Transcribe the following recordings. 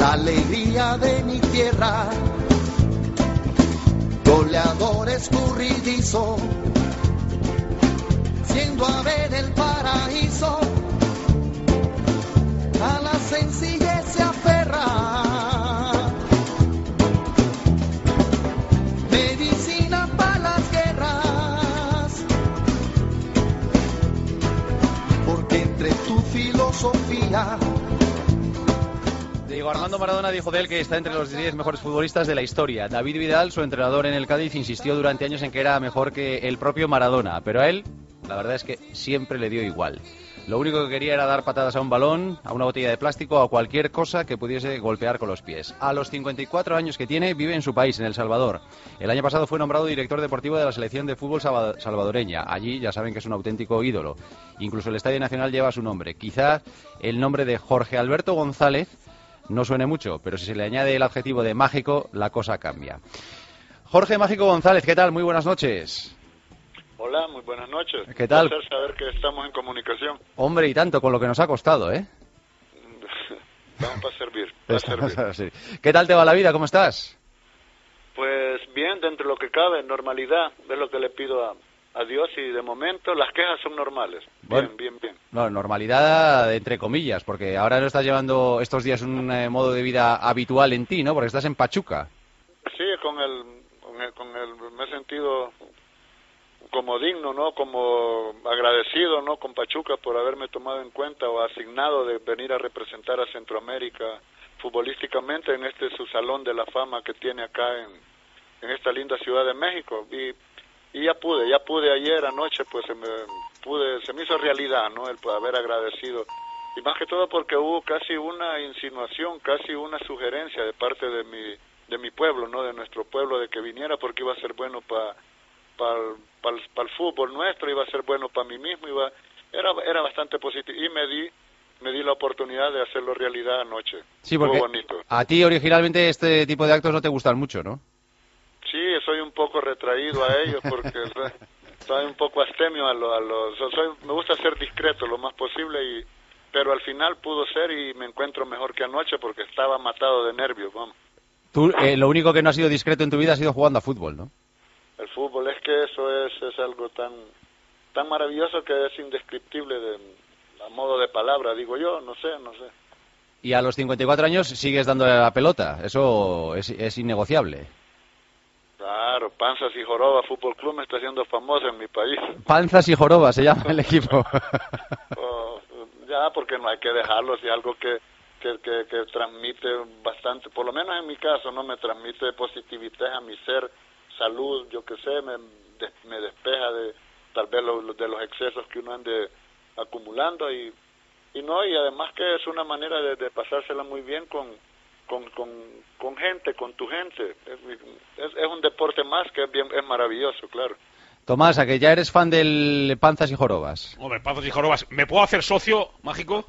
la alegría de mi tierra, goleador escurridizo, siendo a ver el paraíso, a la sencillez se aferra, medicina para las guerras, porque entre tu filosofía. Diego Armando Maradona dijo de él que está entre los 10 mejores futbolistas de la historia. David Vidal, su entrenador en el Cádiz, insistió durante años en que era mejor que el propio Maradona, pero a él, la verdad es que siempre le dio igual. Lo único que quería era dar patadas a un balón, a una botella de plástico o a cualquier cosa que pudiese golpear con los pies. A los 54 años que tiene, vive en su país, en El Salvador. El año pasado fue nombrado director deportivo de la selección de fútbol salvadoreña. Allí ya saben que es un auténtico ídolo. Incluso el Estadio Nacional lleva su nombre. Quizás el nombre de Jorge Alberto González no suene mucho, pero si se le añade el adjetivo de mágico, la cosa cambia. Jorge Mágico González, ¿qué tal? Muy buenas noches. Hola, muy buenas noches. ¿Qué tal? Un placer saber que estamos en comunicación. Hombre, y tanto, con lo que nos ha costado, ¿eh? Vamos para servir. Para servir. Sí. ¿Qué tal te va la vida? ¿Cómo estás? Pues bien, dentro de lo que cabe, normalidad, es lo que le pido a Dios, y de momento las quejas son normales. Bien, Bueno, bien. No, normalidad entre comillas, porque ahora no estás llevando estos días un modo de vida habitual en ti, ¿no? Porque estás en Pachuca. Sí, me he sentido como digno, ¿no? Como agradecido, ¿no? Con Pachuca por haberme tomado en cuenta o asignado de venir a representar a Centroamérica futbolísticamente en su salón de la fama que tiene acá en esta linda Ciudad de México. Y ya pude ayer anoche, pues se me hizo realidad, ¿no? El haber agradecido, y más que todo porque hubo casi una insinuación, casi una sugerencia de parte de mi pueblo, ¿no? De nuestro pueblo, de que viniera porque iba a ser bueno para el fútbol nuestro, iba a ser bueno para mí mismo, era bastante positivo, y me di la oportunidad de hacerlo realidad anoche. Sí, porque bonito. A ti originalmente este tipo de actos no te gustan mucho, ¿no? Sí, soy un poco retraído a ellos porque soy un poco astemio me gusta ser discreto lo más posible, pero al final pudo ser, y me encuentro mejor que anoche porque estaba matado de nervios, vamos. Tú, lo único que no has sido discreto en tu vida ha sido jugando a fútbol, ¿no? El fútbol, es que eso es algo tan maravilloso que es indescriptible a modo de palabra, digo yo, no sé. Y a los 54 años sigues dándole a la pelota, eso es innegociable. Claro, Panzas y Jorobas Fútbol Club me está haciendo famoso en mi país. Panzas y Jorobas se llama el equipo. Ya, porque no hay que dejarlo, si es algo que transmite bastante, por lo menos en mi caso, no me transmite positividad a mi ser, salud, yo qué sé, me despeja de tal vez de los excesos que uno ande acumulando, y además que es una manera de pasársela muy bien con gente, con tu gente. Es un deporte más que es maravilloso, claro. Tomás, ¿a que ya eres fan del Panzas y Jorobas? Hombre, Panzas y Jorobas. ¿Me puedo hacer socio, Mágico?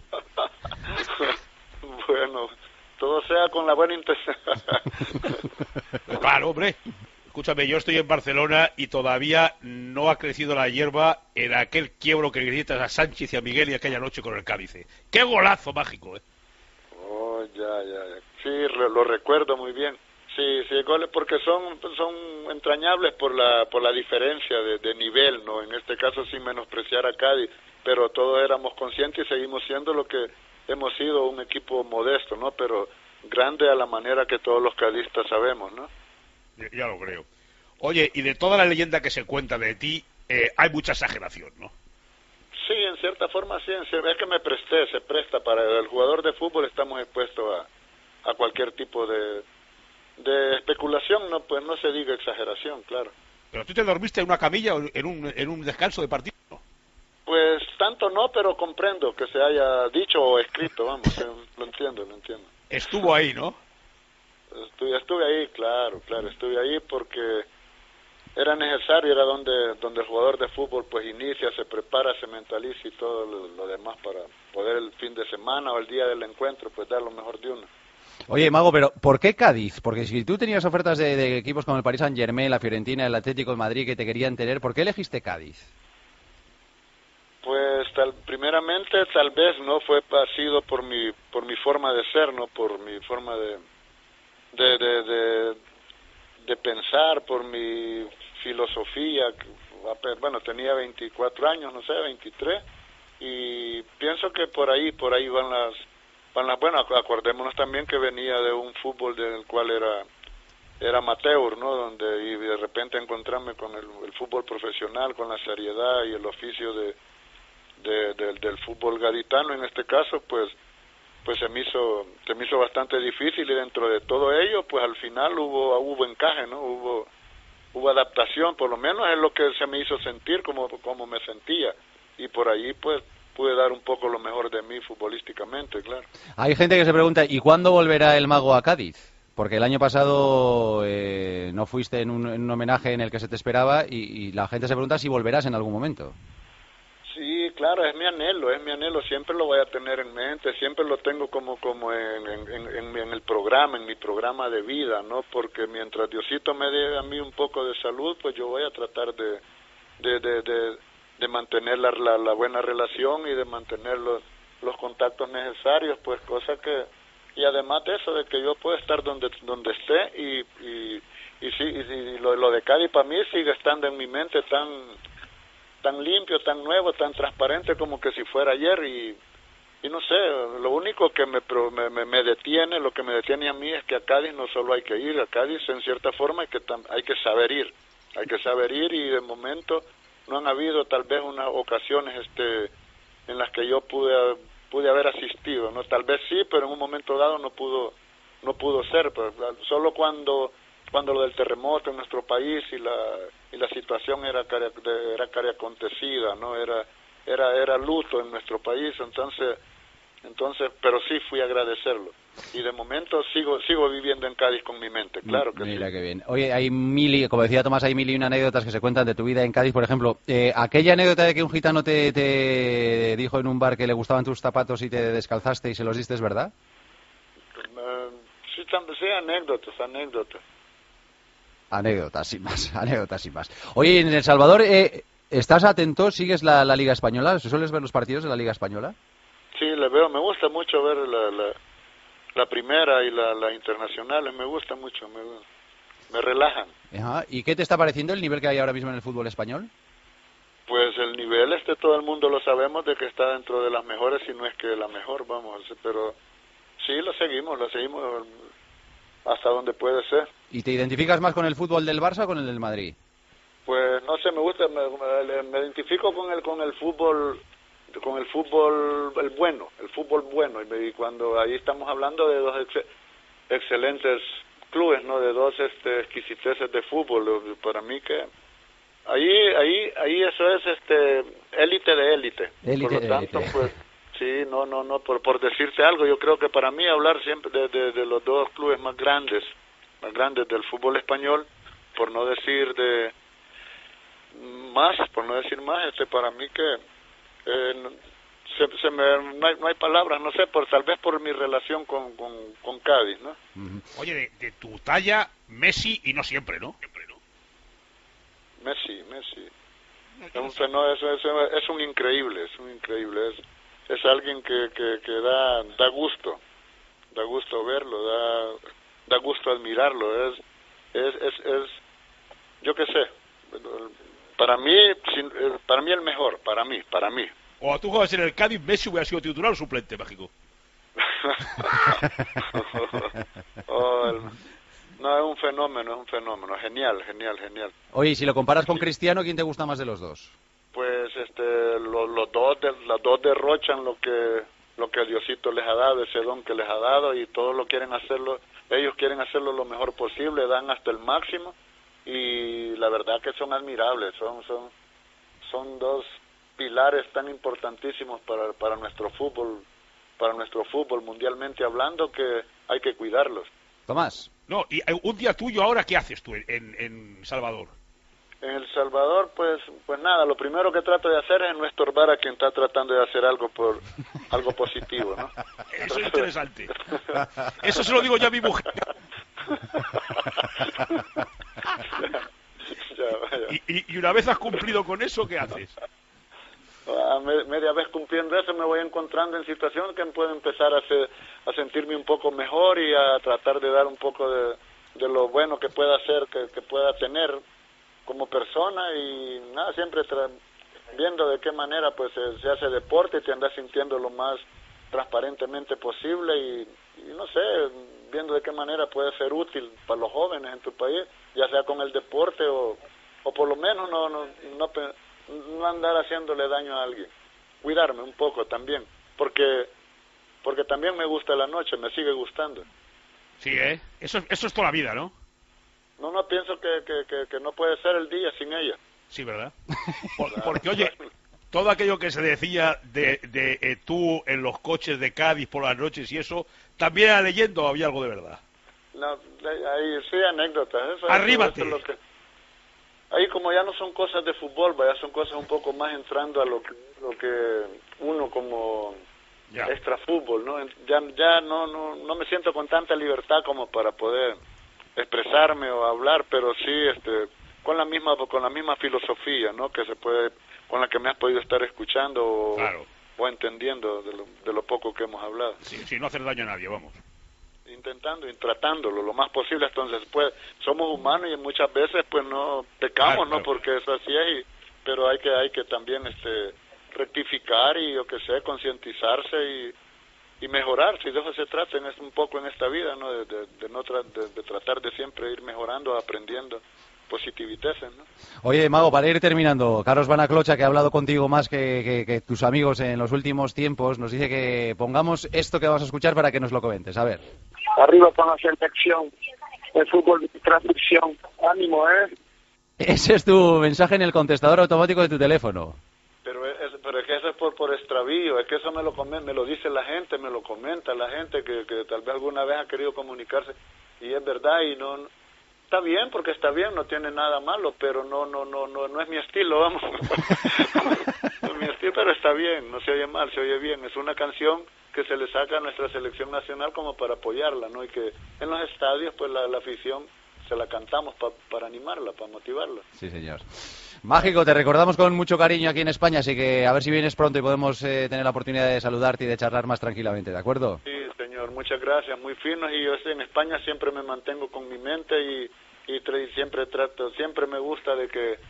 Bueno, todo sea con la buena intención. Claro, hombre. Escúchame, yo estoy en Barcelona y todavía no ha crecido la hierba en aquel quiebro que gritas a Sánchez y a Miguel y aquella noche con el Cádiz. ¡Qué golazo, Mágico! Oh, ya. Sí, lo recuerdo muy bien. Sí, goles, porque son entrañables por la diferencia de nivel, ¿no? En este caso sin menospreciar a Cádiz, pero todos éramos conscientes y seguimos siendo lo que hemos sido, un equipo modesto, ¿no? Pero grande a la manera que todos los cadistas sabemos, ¿no? Ya lo creo. Oye, y de toda la leyenda que se cuenta de ti, hay mucha exageración, ¿no? Sí, en cierta forma sí, es que se presta para el jugador de fútbol, estamos expuestos a cualquier tipo de especulación, no, pues no se diga exageración, claro. ¿Pero tú te dormiste en una camilla o en un descanso de partido? Pues tanto no, pero comprendo que se haya dicho o escrito, vamos, lo entiendo. Estuvo ahí, ¿no? Estuve ahí, claro, estuve ahí porque era necesario, era donde el jugador de fútbol pues inicia, se prepara, se mentaliza y todo lo demás para poder el fin de semana o el día del encuentro pues dar lo mejor de uno. Oye, Mago, pero ¿por qué Cádiz? Porque si tú tenías ofertas de equipos como el Paris Saint-Germain, la Fiorentina, el Atlético de Madrid que te querían tener, ¿por qué elegiste Cádiz? Pues primeramente tal vez no ha sido por mi forma de ser, no por mi forma de pensar, por mi filosofía. Bueno, tenía 24 años, no sé, 23, y pienso que por ahí van las bueno, acordémonos también que venía de un fútbol del cual era amateur, ¿no? Y de repente encontrarme con el fútbol profesional, con la seriedad y el oficio del fútbol gaditano en este caso, pues se me hizo bastante difícil, y dentro de todo ello pues al final hubo encaje, ¿no? Hubo adaptación, por lo menos es lo que se me hizo sentir, como me sentía, y por allí pues pude dar un poco lo mejor de mí futbolísticamente, claro. Hay gente que se pregunta, ¿y cuándo volverá el mago a Cádiz? Porque el año pasado no fuiste en un homenaje en el que se te esperaba, y la gente se pregunta si volverás en algún momento. Sí, claro, es mi anhelo, siempre lo voy a tener en mente, siempre lo tengo como en el programa, en mi programa de vida, ¿no? Porque mientras Diosito me dé a mí un poco de salud, pues yo voy a tratar de mantener la buena relación y de mantener los contactos necesarios, pues cosa que, y además de eso, de que yo pueda estar donde esté, y lo de Cádiz para mí sigue estando en mi mente tan limpio, tan nuevo, tan transparente como que si fuera ayer, y no sé, lo único que me detiene, lo que me detiene a mí es que a Cádiz no solo hay que ir, a Cádiz en cierta forma hay que saber ir, y de momento no han habido tal vez unas ocasiones en las que yo pude haber asistido, no, tal vez sí, pero en un momento dado no pudo ser, pues, solo cuando lo del terremoto en nuestro país y la situación era cara acontecida, no era luto en nuestro país, entonces pero sí fui a agradecerlo, y de momento sigo viviendo en Cádiz con mi mente, claro que Mira sí. qué bien. Oye, como decía Tomás, hay mil y una anécdotas que se cuentan de tu vida en Cádiz, por ejemplo, aquella anécdota de que un gitano te dijo en un bar que le gustaban tus zapatos y te descalzaste y se los diste, ¿es verdad? Sí, anécdotas. Anécdotas sin más. Oye, en El Salvador, ¿estás atento? ¿Sigues la Liga Española? ¿Sueles ver los partidos de la Liga Española? Sí, le veo, me gusta mucho ver la primera y la internacional, me gusta mucho, me relajan. Ajá. ¿Y qué te está pareciendo el nivel que hay ahora mismo en el fútbol español? Pues el nivel todo el mundo lo sabemos de que está dentro de las mejores, si no es que la mejor, vamos, pero sí lo seguimos hasta donde puede ser. ¿Y te identificas más con el fútbol del Barça o con el del Madrid? Pues no sé, me gusta, me identifico con el fútbol bueno, y cuando ahí estamos hablando de dos excelentes clubes, no, de dos exquisiteces de fútbol, para mí que ahí eso es élite de élite. Por lo tanto, pues sí, no por decirte algo, yo creo que para mí hablar siempre de los dos clubes más grandes del fútbol español, por no decir más, para mí que no hay palabras, no sé, tal vez por mi relación con Cádiz, ¿no? Oye, de tu talla, Messi, y no siempre, ¿no? Messi. Es un fenómeno, es un increíble, es alguien que da gusto verlo, da gusto admirarlo, es yo qué sé, para mí el mejor, para mí. O tú juegas en el Cádiz, Messi hubiera sido titular o suplente, México. No, es un fenómeno, genial. Oye, y si lo comparas con Cristiano, ¿quién te gusta más de los dos? Pues los dos derrochan lo que Diosito les ha dado, ese don que les ha dado, y todos ellos quieren hacerlo lo mejor posible, dan hasta el máximo, y la verdad que son admirables, son dos pilares tan importantísimos para nuestro fútbol mundialmente hablando, que hay que cuidarlos. Tomás. No, y un día tuyo ahora, ¿qué haces tú en Salvador? En El Salvador, pues nada, lo primero que trato de hacer es no estorbar a quien está tratando de hacer algo positivo, ¿no? Eso es interesante. Eso se lo digo ya a mi mujer. Ya. Y una vez has cumplido con eso, ¿qué haces? media vez cumpliendo eso me voy encontrando en situaciones que puedo empezar a sentirme un poco mejor y a tratar de dar un poco de lo bueno que pueda hacer, que pueda tener como persona y nada, siempre viendo de qué manera pues se hace deporte y te andas sintiendo lo más transparentemente posible y no sé, viendo de qué manera puede ser útil para los jóvenes en tu país, ya sea con el deporte o por lo menos no andar haciéndole daño a alguien, cuidarme un poco también, porque también me gusta la noche, me sigue gustando. Sí, eso es toda la vida, ¿no? No pienso que no puede ser el día sin ella. Sí, ¿verdad? Porque, oye, todo aquello que se decía de tú en los coches de Cádiz por las noches y eso, ¿también era leyendo o había algo de verdad? No, ahí sí, anécdotas. ¡Arríbate! Eso es lo que... Ahí como ya no son cosas de fútbol, ya son cosas un poco más entrando a lo que uno como extra fútbol, ¿no? Ya no me siento con tanta libertad como para poder expresarme o hablar, pero sí con la misma filosofía, ¿no? Que se puede, con la que me has podido estar escuchando claro, o entendiendo de lo poco que hemos hablado. Sí, no hacer daño a nadie, vamos. Intentando y tratándolo lo más posible. Entonces pues somos humanos y muchas veces pues no pecamos, claro, no, porque eso así es, pero hay que también rectificar y yo que sé, concientizarse y mejorar, si de eso se trata un poco en esta vida, ¿no? De tratar de siempre ir mejorando, aprendiendo positividades, ¿no? Oye, Mago, para ir terminando, Carlos Banaclocha, que ha hablado contigo más que tus amigos en los últimos tiempos, nos dice que pongamos esto que vamos a escuchar para que nos lo comentes. A ver. Arriba con la selección, el fútbol de transmisión. Ánimo, Ese es tu mensaje en el contestador automático de tu teléfono. Pero es que eso es por extravío, es que eso me lo dice la gente, me lo comenta la gente que tal vez alguna vez ha querido comunicarse y es verdad y no está bien porque está bien, no tiene nada malo, pero no es mi estilo, vamos. No es mi estilo, pero está bien, no se oye mal, se oye bien, es una canción que se le saca a nuestra selección nacional como para apoyarla, ¿no? Y que en los estadios pues la afición se la cantamos para animarla, para motivarla. Sí, señor. Mágico, te recordamos con mucho cariño aquí en España, así que a ver si vienes pronto y podemos tener la oportunidad de saludarte y de charlar más tranquilamente, ¿de acuerdo? Sí, señor, muchas gracias, muy finos, y yo en España siempre me mantengo con mi mente y siempre me gusta de que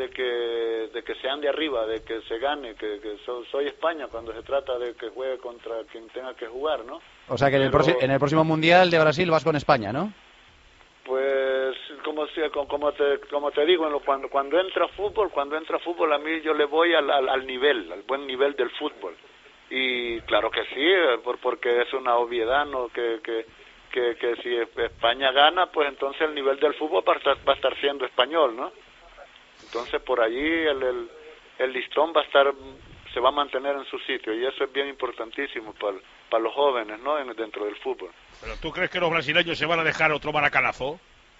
se ande arriba, de que se gane, que soy España cuando se trata de que juegue contra quien tenga que jugar, ¿no? O sea que en el próximo Mundial de Brasil vas con España, ¿no? Pues como te digo, cuando entra fútbol a mí yo le voy al buen nivel del fútbol, y claro que sí, porque es una obviedad, ¿no? Que si España gana, pues entonces el nivel del fútbol va a estar siendo español, ¿no? Entonces por allí el listón se va a mantener en su sitio, y eso es bien importantísimo para los jóvenes, ¿no? Dentro del fútbol. ¿Pero tú crees que los brasileños se van a dejar otro maracanazo?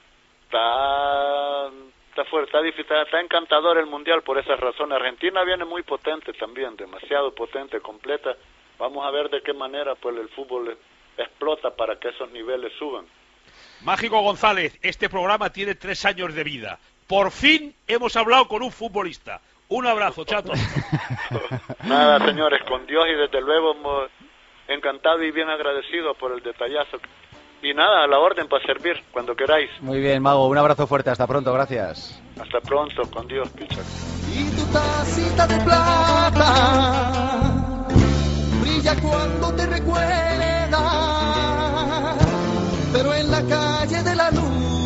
Está fuerte, está encantador el mundial por esas razones. Argentina viene muy potente también, demasiado potente, completa. Vamos a ver de qué manera pues el fútbol explota para que esos niveles suban. Mágico González, este programa tiene 3 años de vida. Por fin hemos hablado con un futbolista. Un abrazo, chato. Nada, señores, con Dios y desde luego encantado y bien agradecido por el detallazo. Y nada, a la orden para servir, cuando queráis. Muy bien, Mago, un abrazo fuerte, hasta pronto, gracias. Hasta pronto, con Dios, picha. Y tu tacita de plata brilla cuando te recuerda, pero en la calle de la luz